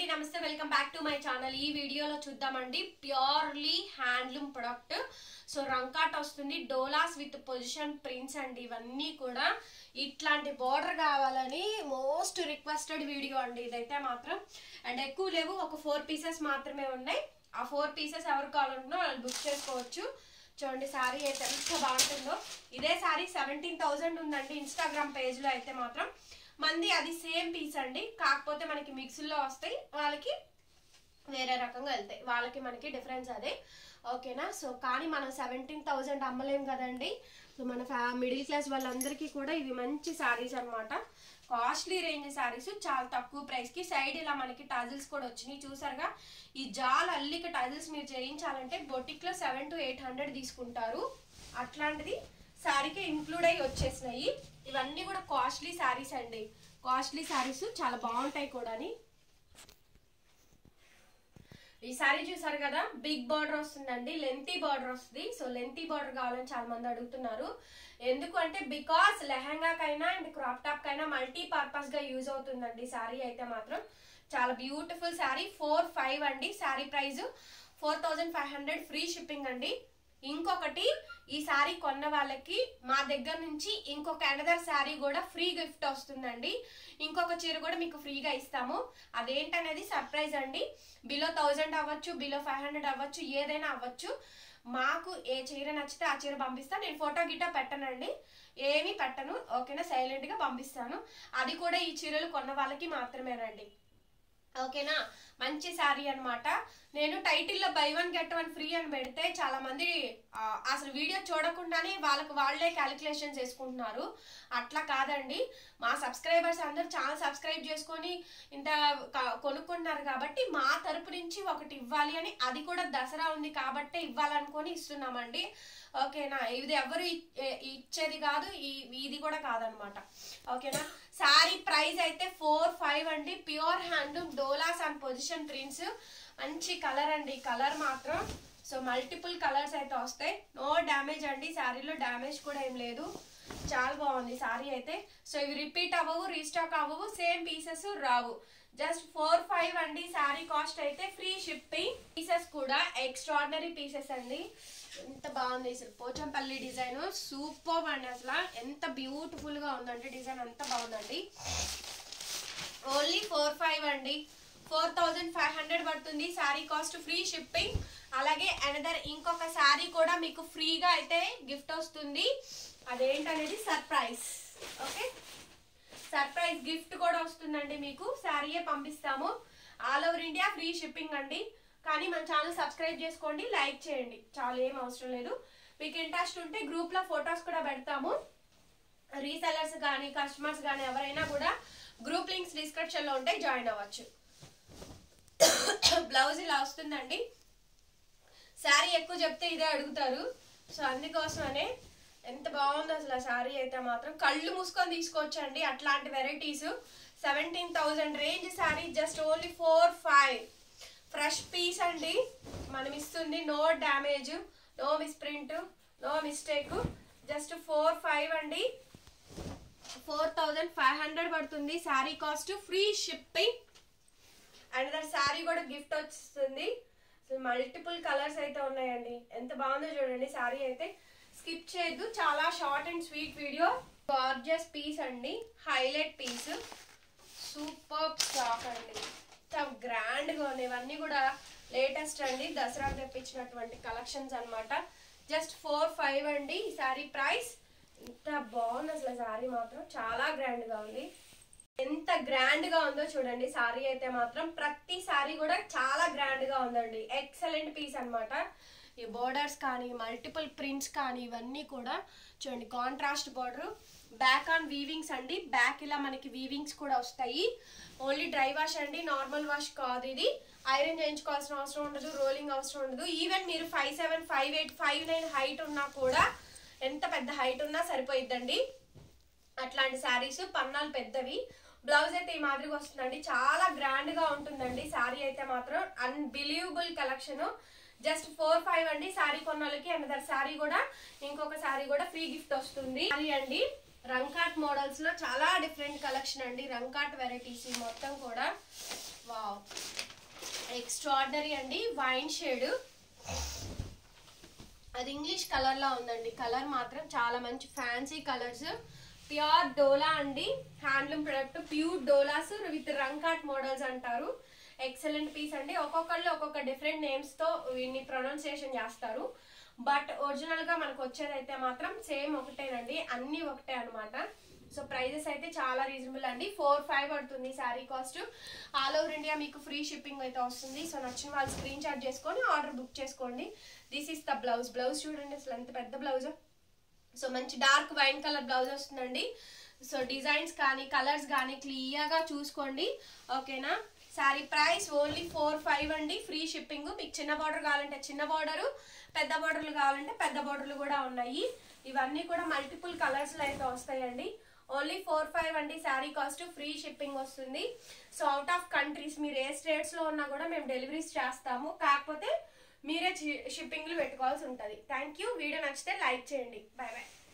నమస్తే welcome back to my channel. ఈ వీడియోలో చూద్దామండి ప్యూర్లీ హ్యాండ్లూమ్ ప్రొడక్ట్। సో రంకాట్ వస్తుంది, డోలాస్ విత్ పొజిషన్ ప్రింట్స్ అండి। ఇవన్నీ కూడా ఇట్లాంటి బోర్డర్ కావాలని మోస్ట్ రిక్వెస్టెడ్ వీడియో అండి ఇదైతే మాత్రం। అండ్ ఎక్కువ లేవు, ఒక 4 పీసెస్ మాత్రమే ఉన్నాయి। ఆ 4 పీసెస్ ఎవరు కావాలనుకున్నా వాళ్ళు బుక్ చేసుకోవచ్చు। చూడండి సారీ అయితే ఎంత బాగుంటుందో। ఇదే సారీ 17,000 ఉందండి ఇన్స్టాగ్రామ్ పేజ్ లో అయితే మాత్రం। మంది అది సేమ్ పీస్ అండి, కాకపోతే మనకి మిక్స్లో వస్తాయి, వాళ్ళకి వేరే రకంగా వెళ్తాయి, వాళ్ళకి మనకి డిఫరెన్స్ అదే, ఓకేనా। సో కానీ మనం 17,000 అమ్మలేం కదండి। సో మన మిడిల్ క్లాస్ వాళ్ళందరికీ కూడా ఇవి మంచి శారీస్ అనమాట। కాస్ట్లీ రేంజ్ శారీస్, చాలా తక్కువ ప్రైస్ కి। సైడ్ ఇలా మనకి టజిల్స్ కూడా వచ్చినాయి చూసారుగా। ఈ జాల్ అల్లిక టజిల్స్ మీరు చేయించాలంటే బొటిక్ లో 700 to 800 తీసుకుంటారు, అట్లాంటిది శారీకి ఇంక్లూడ్ అయ్యి వచ్చేసినాయి। ఇవన్నీ కూడా కాస్ట్లీ శారీస్ అండి, కాస్ట్లీ శారీస్ చాలా బాగుంటాయి కూడా। ఈ శారీ చూసారు కదా, బిగ్ బార్డర్ వస్తుందండి, లెంతీ బార్డర్ వస్తుంది। సో లెంతీ బార్డర్ కావాలని చాలా మంది అడుగుతున్నారు, ఎందుకు అంటే బికాస్ లెహంగాకైనా అండ్ క్రాప్ టాప్ కైనా మల్టీ పర్పస్ గా యూజ్ అవుతుందండి శారీ అయితే మాత్రం। చాలా బ్యూటిఫుల్ శారీ, 4,500 అండి శారీ ప్రైస్, 4,500 ఫ్రీ షిప్పింగ్ అండి। ఇంకొకటి, ఈ శారీ కొన్న వాళ్ళకి మా దగ్గర నుంచి ఇంకొక అనదర్ శారీ కూడా ఫ్రీ గిఫ్ట్ వస్తుందండి। ఇంకొక చీర కూడా మీకు ఫ్రీగా ఇస్తాము, అదేంటనేది సర్ప్రైజ్ అండి। బిలో 1000 అవ్వచ్చు, బిలో 500 అవ్వచ్చు, ఏదైనా అవ్వచ్చు। మాకు ఏ చీర నచ్చితే ఆ చీర పంపిస్తాను, నేను ఫోటో గిట్టా పెట్టనండి, ఏమీ పెట్టను, ఓకేనా, సైలెంట్ గా పంపిస్తాను। అది కూడా ఈ చీరలు కొన్న వాళ్ళకి మాత్రమేనండి, ఓకేనా। మంచి శారీ అనమాట। నేను టైటిల్లో బై 1 get 1 ఫ్రీ అని పెడితే చాలా మంది అసలు వీడియో చూడకుండానే వాళ్ళే క్యాలిక్యులేషన్స్ వేసుకుంటున్నారు, అట్లా కాదండి। మా సబ్స్క్రైబర్స్ అందరూ చాలా సబ్స్క్రైబ్ చేసుకొని ఇంత కొనుక్కున్నారు కాబట్టి మా తరపు నుంచి ఒకటి ఇవ్వాలి అని, అది కూడా దసరా ఉంది కాబట్టే ఇవ్వాలనుకొని ఇస్తున్నామండి, ఓకేనా। ఇది ఎవరు ఇచ్చేది కాదు, ఇది కూడా కాదనమాట, ఓకేనా। శారీ ప్రైస్ అయితే 4,500 అండి, ప్యూర్ హ్యాండ్లూమ్ డోలాస్ అండ్ పొజిషన్ ప్రింట్స్, మంచి కలర్ అండి, కలర్ మాత్రం సో మల్టిపుల్ కలర్స్ అయితే వస్తాయి, నో డ్యామేజ్ అండి, శారీలో డ్యామేజ్ కూడా ఏం లేదు, చాలా బాగుంది శారీ అయితే। సో ఇవి రిపీట్ అవ్వవు, రీస్టాక్ అవ్వవు, సేమ్ పీసెస్ రావు, జస్ట్ 4,500 అండి శారీ కాస్ట్ అయితే, ఫ్రీ షిప్పింగ్। పీసెస్ కూడా ఎక్స్ట్రాడినరీ పీసెస్ అండి, ఎంత బాగుంది అసలు, పోచంపల్లి డిజైన్ సూపర్ అండి, అసలు ఎంత బ్యూటిఫుల్ గా ఉందంటే డిజైన్ అంత బాగుందండి। ఓన్లీ 4,500 అండి, 4,500 పడుతుంది శారీ కాస్ట్, ఫ్రీ షిప్పింగ్। అలాగే అనదర్ ఇంకొక శారీ కూడా మీకు ఫ్రీగా అయితే గిఫ్ట్ వస్తుంది, అదేంటనేది సర్ప్రైజ్, ఓకే। సర్ప్రైజ్ గిఫ్ట్ కూడా వస్తుందండి మీకు, శారీయే పంపిస్తాము, all over India free shipping అండి। కానీ మన ఛానల్ సబ్స్క్రైబ్ చేసుకోండి, లైక్ చేయండి, చాలా ఏం అవసరం లేదు। మీకు ఇంట్రెస్ట్ ఉంటే గ్రూప్ లో ఫొటోస్ కూడా పెడతాము, రీసెలర్స్ కానీ కస్టమర్స్ కానీ ఎవరైనా కూడా గ్రూప్ లింక్స్ డిస్క్రిప్షన్ లో ఉంటాయి, జాయిన్ అవ్వచ్చు। బ్లౌజ్ ఇలా వస్తుందండి, శారీ ఎక్కువ చెప్తే ఇదే అడుగుతారు, సో అందుకోసమనే ఎంత బాగుంది అసలు ఆ శారీ అయితే మాత్రం, కళ్ళు మూసుకొని తీసుకోవచ్చండి అట్లాంటి varieties. 17,000 range sari, just only 4,500 fresh piece అండి మనం ఇస్తుంది, no damage, no misprint, no mistake, just 4,500 అండి, 4,500 పడుతుంది sari cost, free shipping. And that sari కూడా గిఫ్ట్ వస్తుంది, మల్టిపుల్ కలర్స్ అయితే ఉన్నాయండి, ఎంత బాగుందో చూడండి శారీ అయితే, స్కిప్ చేయొద్దు, చాలా short and sweet video. Gorgeous piece అండి, హైలైట్ పీస్, సూపర్ స్టాక్ అండి, చాలా గ్రాండ్ గా ఉన్నాయి, ఇవన్నీ కూడా లేటెస్ట్ అండి, దసరా తెప్పించినటువంటి కలెక్షన్స్ అనమాట। జస్ట్ 4,500 అండి ఈ శారీ ప్రైస్, ఎంత బాగుంది అసలు శారీ మాత్రం, చాలా గ్రాండ్ గా ఉంది, ఎంత గ్రాండ్ గా ఉందో చూడండి శారీ అయితే మాత్రం, ప్రతి శారీ కూడా చాలా గ్రాండ్ గా ఉందండి, ఎక్సలెంట్ పీస్ అనమాట। ఈ బోర్డర్స్ కానీ మల్టిపుల్ ప్రింట్స్ కానీ ఇవన్నీ కూడా చూడండి, contrast border, back on weavings అండి, బ్యాక్ ఇలా మనకి వీవింగ్స్ కూడా వస్తాయి, ఓన్లీ డ్రై వాష్ అండి, నార్మల్ వాష్ కాదు ఇది, ఐరన్ చేయించుకోవాల్సిన అవసరం ఉండదు, రోలింగ్ అవసరం ఉండదు, ఈవెన్ మీరు 5'7", 5'8", 5'9" హైట్ ఉన్నా కూడా, ఎంత పెద్ద హైట్ ఉన్నా సరిపోయిద్దండి అట్లాంటి శారీస్, పన్నాలు పెద్దవి, బ్లౌజ్ అయితే ఈ మాదిరిగా వస్తుందండి, చాలా గ్రాండ్ గా ఉంటుందండి శారీ అయితే మాత్రం, అన్బిలీవబుల్ కలెక్షన్, జస్ట్ 4,500 అండి శారీ కొన్న వాళ్ళకి। అనదర్ శారీ కూడా, ఇంకొక శారీ కూడా ఫ్రీ గిఫ్ట్ వస్తుంది అండి। రంకాట్ మోడల్స్ లో చాలా డిఫరెంట్ కలెక్షన్ అండి, రంకాట్ వెరైటీస్ మొత్తం కూడా, వావ్ ఎక్స్ట్రాడినరీ అండి, వైన్ షేడ్, అది ఇంగ్లీష్ కలర్ లా ఉందండి. కలర్ మాత్రం చాలా మంచి ఫ్యాన్సీ కలర్స్, ప్యూర్ డోలా అండి, హ్యాండ్లూమ్ ప్రొడక్ట్, ప్యూర్ డోలాస్ విత్ రంకాట్ మోడల్స్ అంటారు. ఎక్సలెంట్ పీస్ అండి. ఒక్కొక్కళ్ళు ఒక్కొక్క డిఫరెంట్ నేమ్స్ తో వీటిని ప్రొనౌన్సియేషన్ చేస్తారు, బట్ ఒరిజినల్ గా మనకు వచ్చేదైతే మాత్రం సేమ్ ఒకటేనండి, అన్ని ఒకటే అనమాట. సో ప్రైజెస్ అయితే చాలా రీజనబుల్ అండి. 4,500 పడుతుంది sari cost. All over India మీకు ఫ్రీ షిప్పింగ్ అయితే వస్తుంది. సో నచ్చిన వాళ్ళు స్క్రీన్ షాట్ చేసుకొని ఆర్డర్ బుక్ చేసుకోండి. This is the blouse. Blouse చూడండి అసలు ఎంత పెద్ద బ్లౌజ్. సో మంచి డార్క్ వైన్ కలర్ బ్లౌజ్ వస్తుందండి. సో డిజైన్స్ కానీ కలర్స్ కానీ క్లియర్ గా చూసుకోండి, ఓకేనా. శారీ ప్రైస్ ఓన్లీ 4,500 అండి, ఫ్రీ షిప్పింగ్. మీకు చిన్న బార్డర్ కావాలంటే చిన్న బార్డరు, పెద్ద బార్డర్లు కావాలంటే పెద్ద బార్డర్లు కూడా ఉన్నాయి. ఇవన్నీ కూడా మల్టిపుల్ కలర్స్ లో అయితే వస్తాయండి. ఓన్లీ 4,500 అండి శారీ కాస్ట్, ఫ్రీ షిప్పింగ్ వస్తుంది. సో అవుట్ ఆఫ్ కంట్రీస్ మీరు ఏ స్టేట్స్ లో ఉన్నా కూడా మేము డెలివరీస్ చేస్తాము, కాకపోతే మీరే షిప్పింగ్లు పెట్టుకోవాల్సి ఉంటుంది. Thank you. వీడియో నచ్చితే లైక్ చేయండి. Bye bye.